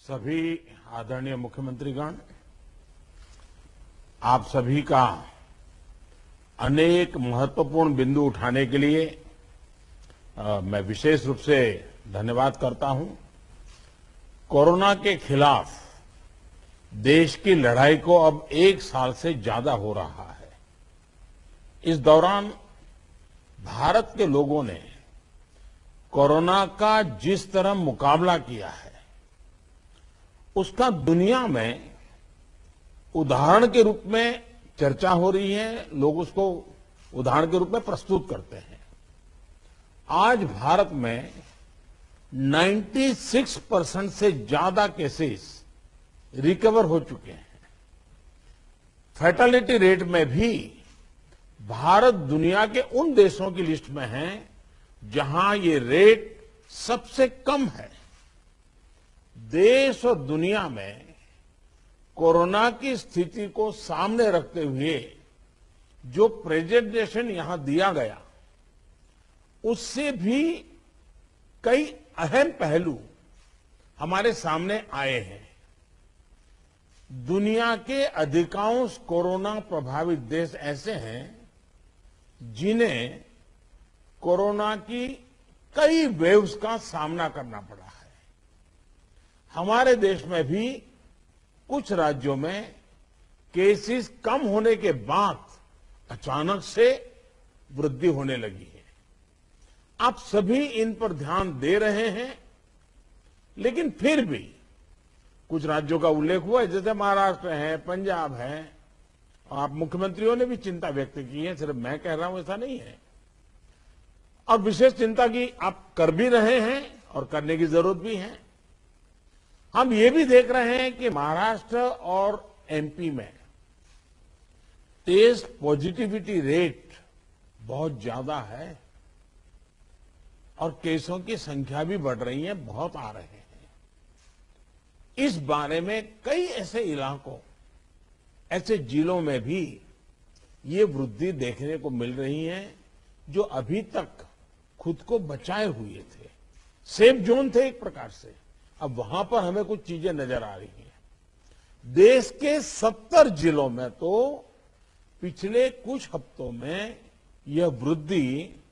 सभी आदरणीय मुख्यमंत्रीगण, आप सभी का अनेक महत्वपूर्ण बिंदु उठाने के लिए मैं विशेष रूप से धन्यवाद करता हूं। कोरोना के खिलाफ देश की लड़ाई को अब 1 साल से ज्यादा हो रहा है। इस दौरान भारत के लोगों ने कोरोना का जिस तरह मुकाबला किया है, उसका दुनिया में उदाहरण के रूप में चर्चा हो रही है। लोग उसको उदाहरण के रूप में प्रस्तुत करते हैं। आज भारत में 96% से ज्यादा केसेस रिकवर हो चुके हैं। फैटेलिटी रेट में भी भारत दुनिया के उन देशों की लिस्ट में है जहां ये रेट सबसे कम है। देश और दुनिया में कोरोना की स्थिति को सामने रखते हुए जो प्रेजेंटेशन यहां दिया गया, उससे भी कई अहम पहलू हमारे सामने आए हैं। दुनिया के अधिकांश कोरोना प्रभावित देश ऐसे हैं जिन्हें कोरोना की कई वेव्स का सामना करना पड़ा है। हमारे देश में भी कुछ राज्यों में केसेस कम होने के बाद अचानक से वृद्धि होने लगी है। आप सभी इन पर ध्यान दे रहे हैं, लेकिन फिर भी कुछ राज्यों का उल्लेख हुआ है, जैसे महाराष्ट्र है, पंजाब है। आप मुख्यमंत्रियों ने भी चिंता व्यक्त की है, सिर्फ मैं कह रहा हूं ऐसा नहीं है। और विशेष चिंता की आप कर भी रहे हैं और करने की जरूरत भी है। हम ये भी देख रहे हैं कि महाराष्ट्र और एमपी में टेस्ट पॉजिटिविटी रेट बहुत ज्यादा है और केसों की संख्या भी बढ़ रही है, बहुत आ रहे हैं। इस बारे में कई ऐसे इलाकों, ऐसे जिलों में भी ये वृद्धि देखने को मिल रही है जो अभी तक खुद को बचाए हुए थे, सेफ जोन थे एक प्रकार से। अब वहां पर हमें कुछ चीजें नजर आ रही हैं। देश के 70 जिलों में तो पिछले कुछ हफ्तों में यह वृद्धि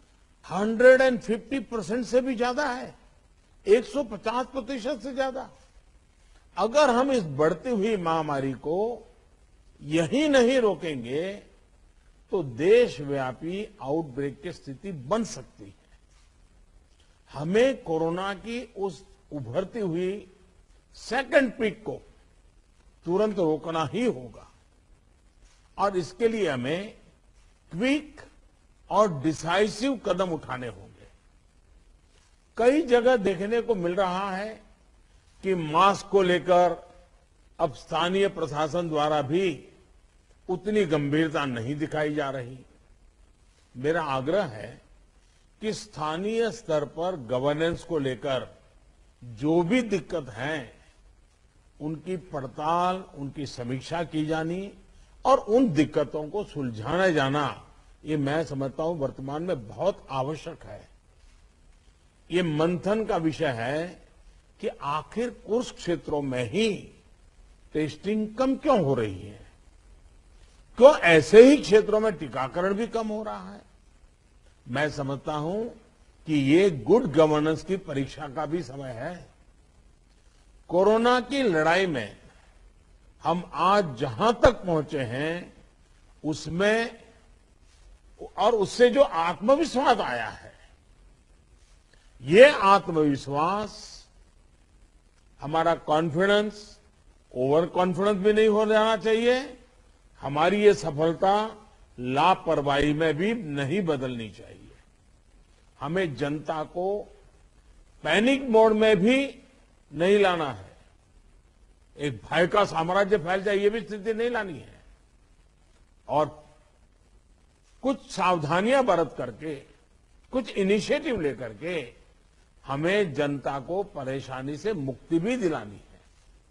150% से भी ज्यादा है, 150% से ज्यादा। अगर हम इस बढ़ती हुई महामारी को यही नहीं रोकेंगे तो देशव्यापी आउटब्रेक की स्थिति बन सकती है। हमें कोरोना की उस उभरती हुई सेकंड पीक को तुरंत रोकना ही होगा और इसके लिए हमें क्विक और डिसाइसिव कदम उठाने होंगे। कई जगह देखने को मिल रहा है कि मास्क को लेकर अब स्थानीय प्रशासन द्वारा भी उतनी गंभीरता नहीं दिखाई जा रही। मेरा आग्रह है कि स्थानीय स्तर पर गवर्नेंस को लेकर जो भी दिक्कत है, उनकी पड़ताल, उनकी समीक्षा की जानी और उन दिक्कतों को सुलझाया जाना, ये मैं समझता हूं वर्तमान में बहुत आवश्यक है। ये मंथन का विषय है कि आखिर कुछ क्षेत्रों में ही टेस्टिंग कम क्यों हो रही है, क्यों ऐसे ही क्षेत्रों में टीकाकरण भी कम हो रहा है। मैं समझता हूं कि ये गुड गवर्नेंस की परीक्षा का भी समय है। कोरोना की लड़ाई में हम आज जहां तक पहुंचे हैं, उसमें और उससे जो आत्मविश्वास आया है, ये आत्मविश्वास, हमारा कॉन्फिडेंस ओवर कॉन्फिडेंस भी नहीं हो जाना चाहिए। हमारी ये सफलता लापरवाही में भी नहीं बदलनी चाहिए। हमें जनता को पैनिक मोड में भी नहीं लाना है। एक भय का साम्राज्य फैल जाए, ये भी स्थिति नहीं लानी है। और कुछ सावधानियां बरत करके, कुछ इनिशिएटिव लेकर के हमें जनता को परेशानी से मुक्ति भी दिलानी है।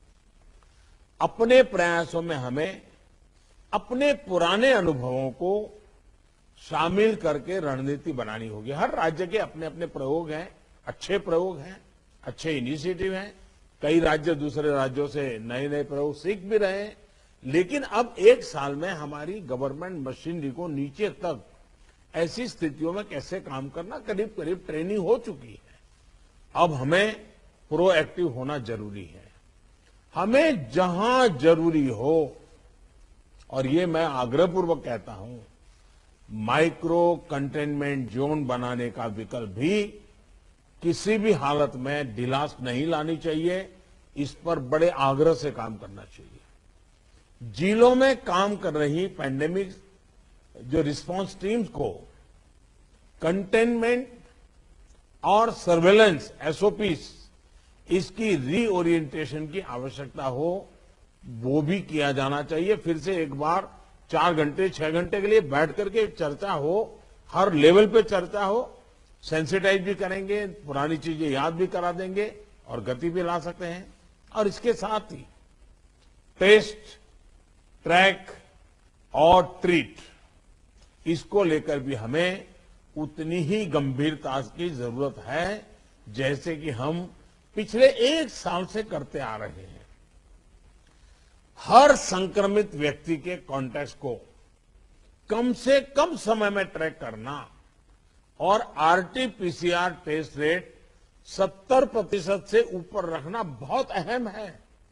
अपने प्रयासों में हमें अपने पुराने अनुभवों को शामिल करके रणनीति बनानी होगी। हर राज्य के अपने अपने प्रयोग हैं, अच्छे प्रयोग हैं, अच्छे इनिशिएटिव हैं, कई राज्य दूसरे राज्यों से नए नए प्रयोग सीख भी रहे हैं, लेकिन अब एक साल में हमारी गवर्नमेंट मशीनरी को नीचे तक ऐसी स्थितियों में कैसे काम करना करीब करीब ट्रेनिंग हो चुकी है। अब हमें प्रोएक्टिव होना जरूरी है। हमें जहां जरूरी हो, और ये मैं आग्रहपूर्वक कहता हूं, माइक्रो कंटेनमेंट जोन बनाने का विकल्प भी किसी भी हालत में ढिलास नहीं लानी चाहिए। इस पर बड़े आग्रह से काम करना चाहिए। जिलों में काम कर रही पैंडेमिक जो रिस्पांस टीम्स को कंटेनमेंट और सर्वेलेंस एसओपीस इसकी रीओरिएंटेशन की आवश्यकता हो, वो भी किया जाना चाहिए। फिर से एक बार 4 घंटे 6 घंटे के लिए बैठ करके चर्चा हो, हर लेवल पे चर्चा हो, सेंसिटाइज भी करेंगे, पुरानी चीजें याद भी करा देंगे और गति भी ला सकते हैं। और इसके साथ ही टेस्ट, ट्रैक और ट्रीट, इसको लेकर भी हमें उतनी ही गंभीरता की जरूरत है जैसे कि हम पिछले 1 साल से करते आ रहे हैं। हर संक्रमित व्यक्ति के कॉन्टैक्ट को कम से कम समय में ट्रैक करना और आरटीपीसीआर टेस्ट रेट 70% से ऊपर रखना बहुत अहम है।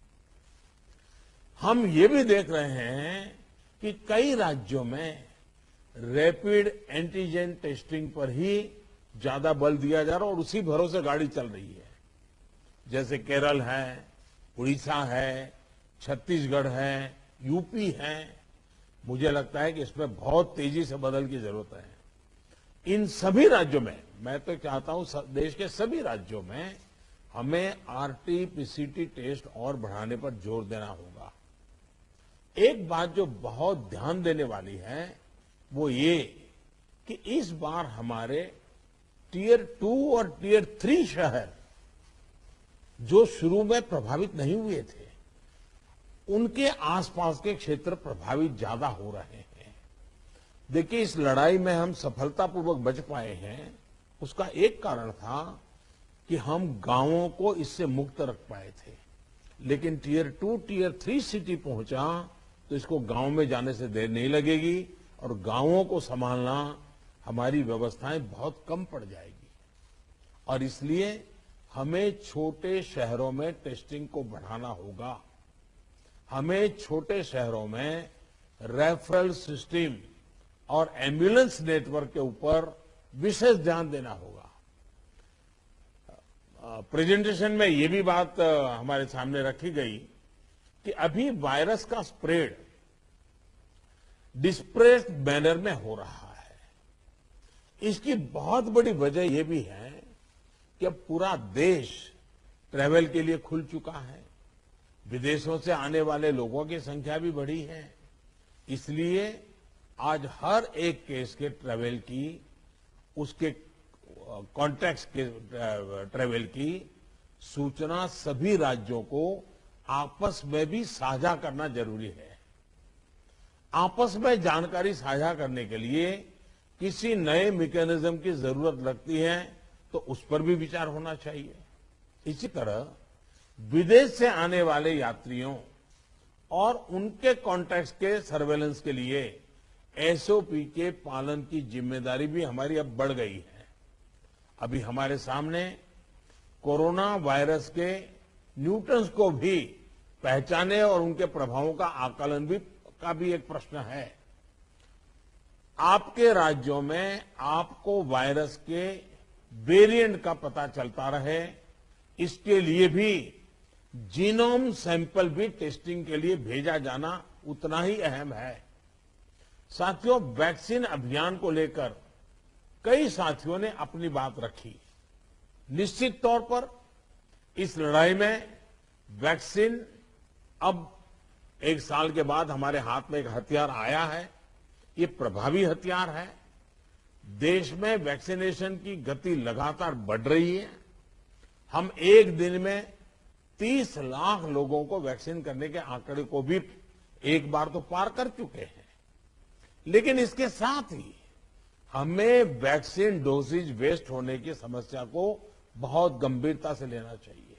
हम ये भी देख रहे हैं कि कई राज्यों में रैपिड एंटीजन टेस्टिंग पर ही ज्यादा बल दिया जा रहा है और उसी भरोसे गाड़ी चल रही है। जैसे केरल है, उड़ीसा है, छत्तीसगढ़ है, यूपी है। मुझे लगता है कि इसमें बहुत तेजी से बदल की जरूरत है। इन सभी राज्यों में, मैं तो चाहता हूं देश के सभी राज्यों में हमें आरटीपीसीटी टेस्ट और बढ़ाने पर जोर देना होगा। एक बात जो बहुत ध्यान देने वाली है वो ये कि इस बार हमारे टियर 2 और टियर 3 शहर जो शुरू में प्रभावित नहीं हुए थे, उनके आसपास के क्षेत्र प्रभावित ज्यादा हो रहे हैं। देखिए, इस लड़ाई में हम सफलतापूर्वक बच पाए हैं, उसका एक कारण था कि हम गांवों को इससे मुक्त रख पाए थे। लेकिन टियर 2, टियर 3 सिटी पहुंचा तो इसको गांव में जाने से देर नहीं लगेगी और गांवों को संभालना हमारी व्यवस्थाएं बहुत कम पड़ जाएगी। और इसलिए हमें छोटे शहरों में टेस्टिंग को बढ़ाना होगा। हमें छोटे शहरों में रेफरल सिस्टम और एम्बुलेंस नेटवर्क के ऊपर विशेष ध्यान देना होगा। प्रेजेंटेशन में ये भी बात हमारे सामने रखी गई कि अभी वायरस का स्प्रेड डिस्प्रेस्ड मैनर में हो रहा है। इसकी बहुत बड़ी वजह यह भी है कि अब पूरा देश ट्रैवल के लिए खुल चुका है। विदेशों से आने वाले लोगों की संख्या भी बढ़ी है। इसलिए आज हर एक केस के ट्रैवल की, उसके कॉन्टैक्ट के ट्रैवल की सूचना सभी राज्यों को आपस में भी साझा करना जरूरी है। आपस में जानकारी साझा करने के लिए किसी नए मैकेनिज्म की जरूरत लगती है तो उस पर भी विचार होना चाहिए। इसी तरह विदेश से आने वाले यात्रियों और उनके कॉन्टैक्ट्स के सर्वेलेंस के लिए एसओपी के पालन की जिम्मेदारी भी हमारी अब बढ़ गई है। अभी हमारे सामने कोरोना वायरस के न्यूटन्स को भी पहचाने और उनके प्रभावों का आकलन का भी एक प्रश्न है। आपके राज्यों में आपको वायरस के वेरिएंट का पता चलता रहे, इसके लिए भी जीनोम सैंपल भी टेस्टिंग के लिए भेजा जाना उतना ही अहम है। साथियों, वैक्सीन अभियान को लेकर कई साथियों ने अपनी बात रखी। निश्चित तौर पर इस लड़ाई में वैक्सीन अब 1 साल के बाद हमारे हाथ में एक हथियार आया है। ये प्रभावी हथियार है। देश में वैक्सीनेशन की गति लगातार बढ़ रही है। हम एक दिन में 30 लाख लोगों को वैक्सीन करने के आंकड़े को भी एक बार तो पार कर चुके हैं। लेकिन इसके साथ ही हमें वैक्सीन डोसेज वेस्ट होने की समस्या को बहुत गंभीरता से लेना चाहिए।